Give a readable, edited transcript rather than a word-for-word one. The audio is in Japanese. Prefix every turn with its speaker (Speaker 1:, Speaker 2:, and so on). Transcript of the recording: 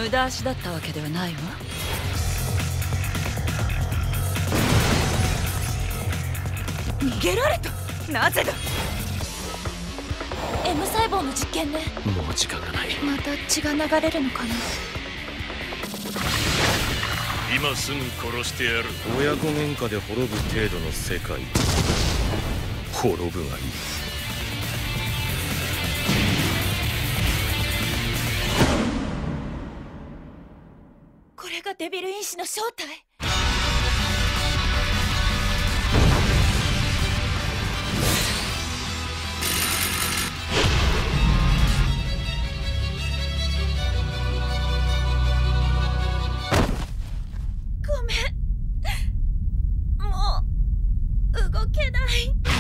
Speaker 1: 無駄足だったわけではないわ。逃げられた。なぜだ。
Speaker 2: M 細胞の実験ね。
Speaker 3: もう時間がない。
Speaker 2: また血が流れるのかな。
Speaker 4: 今すぐ殺してやる。
Speaker 5: 親子喧嘩で滅ぶ程度の世界。滅ぶがいい。
Speaker 2: これがデビル因子の正体。ごめん、もう動けない。